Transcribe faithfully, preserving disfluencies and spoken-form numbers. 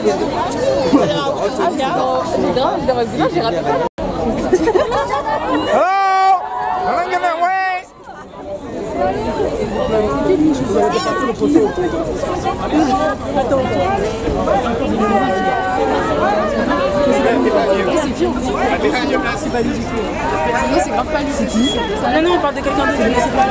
j'ai raté ça. C'est vieux aussi. C'est pas lui du coup. C'est grave pas lui. C'est qui? Non, non, on parle de quelqu'un d'autre.